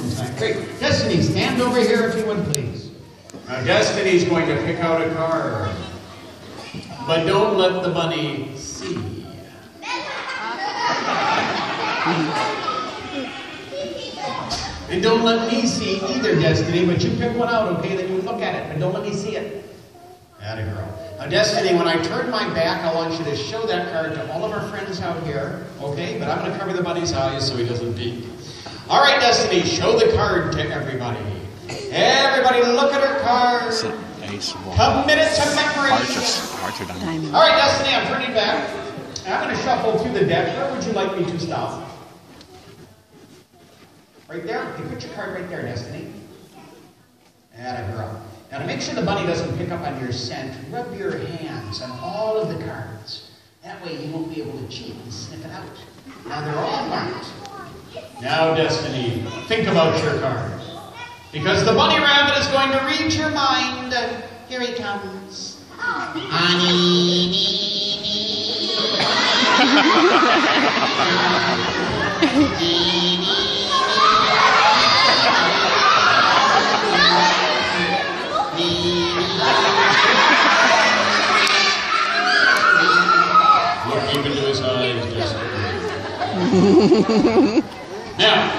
in time. Great. Destiny, stand over here if you would, please. Now, Destiny's going to pick out a card. But don't let the bunny see. And don't let me see either, Destiny, but you pick one out, okay? Then you look at it, but don't let me see it. Atta girl. Now, Destiny, when I turn my back, I want you to show that card to all of our friends out here, okay? But I'm going to cover the bunny's eyes so he doesn't peek. All right, Destiny, show the card to everybody. Everybody look at her card. Commit it to memory. All right, Destiny, I'm turning back. I'm going to shuffle through the deck. Where would you like me to stop? Right there? Okay, put your card right there, Destiny. Atta girl. Now, to make sure the bunny doesn't pick up on your scent, rub your hands on all of the cards. That way you won't be able to cheat and sniff it out. Now, they're all marked. Now, Destiny, think about your card. Because the bunny rabbit is going to read your mind. Here he comes. Look deep into his eyes, Destiny. Now,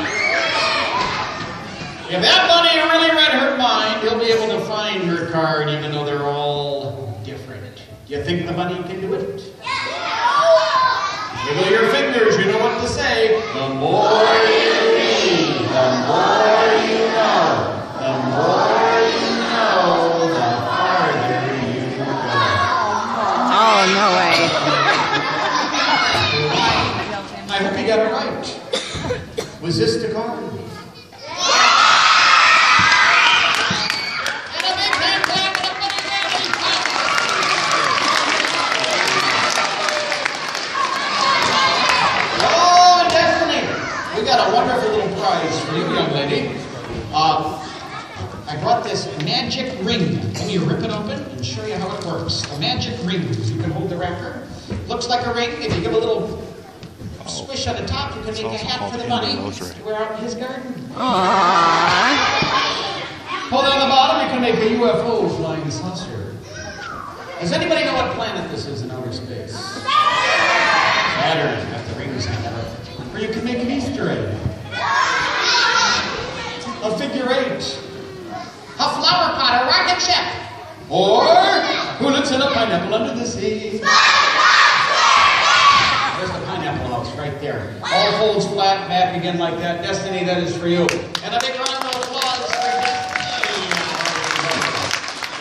if that bunny really read her mind, he'll be able to find her card even though they're all different. Do you think the bunny can do it? Wiggle your fingers, you know what to say. The more you read, the more you know. The more you know, the farther you go. Oh, no way. I hope you got it right. Was this the card? For you, young lady, I brought this magic ring. Let me rip it open and show you how it works. The magic ring. You can hold the wrapper. Looks like a ring. If you give a little swish on the top, you can make a hat for the bunny to wear out in his garden. Aww. Hold on the bottom, you can make a UFO flying saucer. Does anybody know what planet this is in outer space? Saturn. Got the rings on it. Or you can make an Easter egg. A figure 8, a flower pot, a rocket ship, or who lives in a pineapple under the sea? There's the pineapple house right there. All folds flat, back again like that. Destiny, that is for you. And a big